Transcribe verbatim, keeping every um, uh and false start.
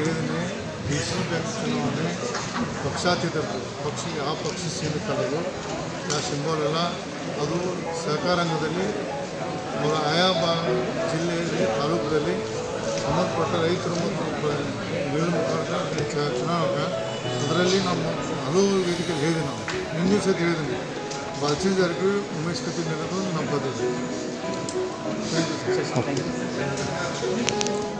ಹೇಳಿದ್ದೀನಿ, D C bank ಚುನಾವಣೆ ಪಕ್ಷಾತೀತ ಪಕ್ಷ ಯಾವ ಪಕ್ಷ ಸೀಮಿತಲ್ಲದು ಆ ಸಿಂಬಲ್ ಎಲ್ಲ ಅದು ಸಹಕಾರ ರಂಗದಲ್ಲಿ ಆಯಾ ಬಾ ಜಿಲ್ಲೆಯಲ್ಲಿ ತಾಲೂಕಲ್ಲಿ ಸಂಬಂಧಪಟ್ಟ ರೈತರು ಮತ್ತು ಬೇರೆ ಮುಖಾಂತರ ಚುನಾವಣೆ ಅದರಲ್ಲಿ ನಾವು ಹಲವು ವೇದಿಕೆಯಲ್ಲಿ ಹೇಳಿದ್ವಿ. ನಾವು ನಿನ್ನೆ ಸಹಿತ ಹೇಳಿದ್ದೀನಿ, ಬಾಲಚಂದ್ರ ಜಾರಕಿಹೊಳಿ ಉಮೇಶ್ ಕತ್ತಿ ಅನ್ನೋದು ನಮ್ಮ ಪದ್ಧತಿ. Thank you.